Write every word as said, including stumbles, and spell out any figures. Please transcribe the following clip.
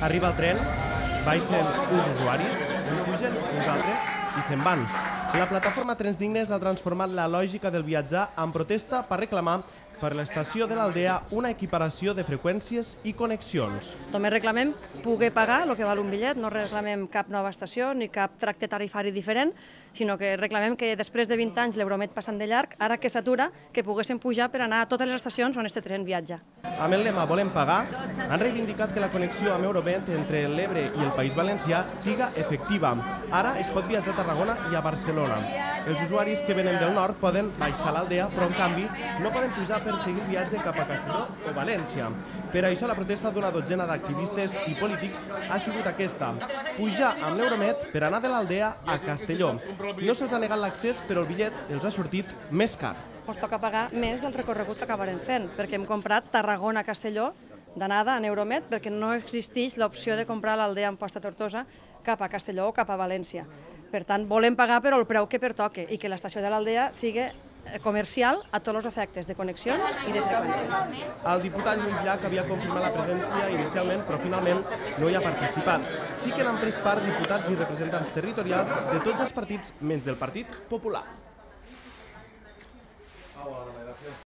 Arriba el tren, baixen uns usuaris, en pugen uns altres i se'n van. La plataforma Trens Dignes ha transformat la lògica del viatjar en protesta per reclamar per l'estació de l'Aldea una equiparació de freqüències i connexions. Només reclamem poder pagar el que val un bitllet, no reclamem cap nova estació ni cap tracte tarifari diferent, sinó que reclamem que després de vint anys l'Euromed passant de llarg, ara que s'atura, que poguessin pujar per anar a totes les estacions on este tren viatja. Amb el lema Volem pagar, han reivindicat que la connexió amb Euromed entre l'Ebre i el País Valencià siga efectiva. Ara es pot viatjar a Tarragona i a Barcelona. Els usuaris que venen del nord poden baixar a l'Aldea, però en canvi no poden pujar per seguir el viatge cap a Castelló o València. Per això la protesta d'una dotzena d'activistes i polítics ha sigut aquesta: pujar amb l'Euromed per anar de l'Aldea a Castelló. No se'ls ha negat l'accés, però el bitllet els ha sortit més car. Ens toca pagar més del recorregut que acabarem fent, perquè hem comprat Tarragona-Castelló d'anada en Euromed, perquè no existeix l'opció de comprar l'Aldea en posta Tortosa cap a Castelló o cap a València. Per tant, volem pagar però el preu que pertoque i que l'estació de l'Aldea sigui comercial a tots els efectes de connexions i de freqüència. El diputat Lluís Llach havia confirmat la presència inicialment, però finalment no hi ha participat. Sí que n'han pres part diputats i representants territorials de tots els partits, menys del Partit Popular.